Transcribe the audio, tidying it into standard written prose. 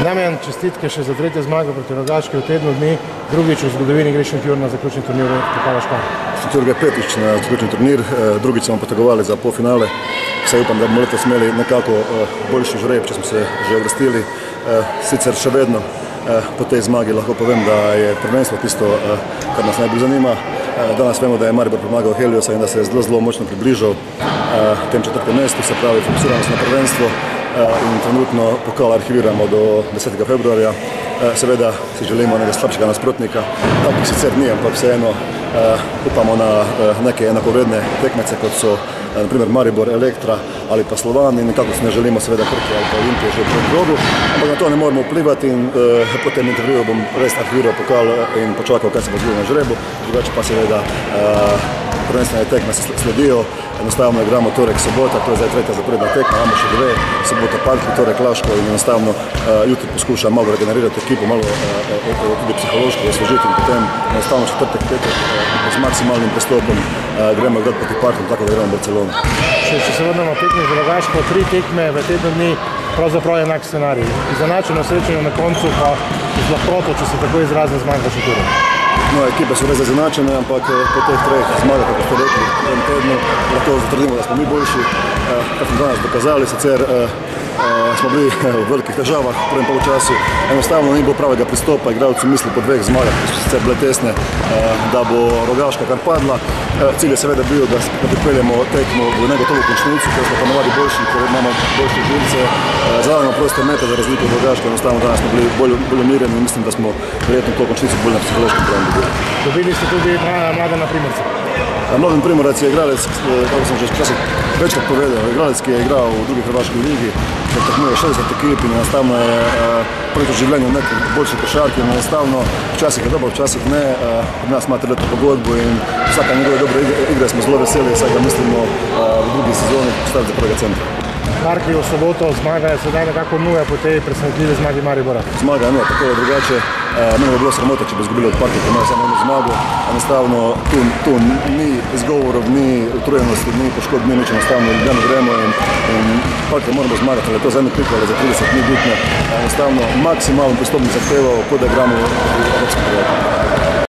Damjan, čestitke še za 3. zmago proti Rogaški v tednu dni, drugič v zgodovini greš Šentjur na zaključni turnir pokala Španije. Šentjur gre petič na zaključni turnir, drugič smo potegovali za polfinale. Vse upam, da bomo letos imeli nekako boljši žreb, če smo se že uvrstili. Sicer še vedno po tej zmagi lahko povem, da je prvenstvo tisto, kar nas najbolj zanima. Danes vemo, da je Maribor premagal Heliosa in da se je zelo močno približal tem 4. mestu, se pravi fokusiramo se na prvenstvo in trenutno pokal arhiviramo do 10. februarja. Seveda si želimo nekaj slabšega nasprotnika, takih sicer ni, ampak vseeno upamo na neke enakovredne tekmece, kot so naprimer Maribor, Elektra ali pa Slovan, in nekako si ne želimo seveda Krke ali pa Olimpije že v prvem krogu, ampak na to ne moramo vplivati in po tem intervjuju bom res arhiviral pokal in počakal, kaj se bo zgodilo na žrebu, drugače pa seveda prvenstvene tekme se sledijo, enostavno igramo torek, sobota, to je zdaj 3. zaporedna tekma, imamo še 2, sobota Parkli, torek Laško in enostavno jutri poskušam malo regenerirati ekipo, malo tudi psihološko osvežiti in potem enostavno četrtek, petek z maksimalnim pristopom gremo igrati proti Parkli, tako da gremo v Barcelonu. Če se vrnemo tekme za Rogaško, 3 tekme v tednu dni, pravzaprav enak scenarij. Izenačeno srečanje na koncu pa z lahkoto, če se tako izrazim, zmaga v Šentjurju. No, ekipe so res izenačene, ampak po teh 3 zmagah, kako ste rekli, v tem tednu lahko zatrdimo, da smo mi boljši, kar smo danes dokazali, sicer smo bili v velikih težavah v prvem polčasu, enostavno ni bilo pravega pristopa, igralci misli po 2 zmagah, ki so sicer bile tesne, da bo Rogaška kar padla. Cilj je seveda bil, da pripeljemo tekmo v negotovo končnico, ker smo ponovadi boljši, ker imamo boljše živce, zadajamo proste mete za razliko od Rogaške, enostavno danes smo bili bolj umirjeni in mislim, da smo verjetno to končnico bolj na psihološkem planu dobili. Dobili ste tudi Mladena Primorca. Mladen Primorac je igralec, kako sem že včasih večkrat povedal, igralec, ki je igral v drugi hrvaški ligi, ki tekmuje 60 ekip in enostavno je prvič v življenju v neki boljši košarki in enostavno včasih je dobro, včasih ne. Pri nas ima 3-letno pogodbo in vsaka njegove dobre igre smo zelo veseli, saj ga mislimo v drugi sezoni postaviti za prvega centra. Parkli v soboto, zmaga je sedaj nekako nuja po tej presenetljivi zmagi Maribora. Zmaga je nuja, tako je drugače. Meni bi bilo sramota, če bi izgubili od Parkli, ki imajo samo eno zmago. Enostavno tu ni izgovorov, ni utrujenosti, ni poškodb, ni nič, enostavno ljubljeno gremo in Parkli moramo zmagati, ali je to za eno kliko ali za 30 ni bitno. Enostavno maksimalno pristopno zahtevo, kot da igramo v evropskem prvenstvu.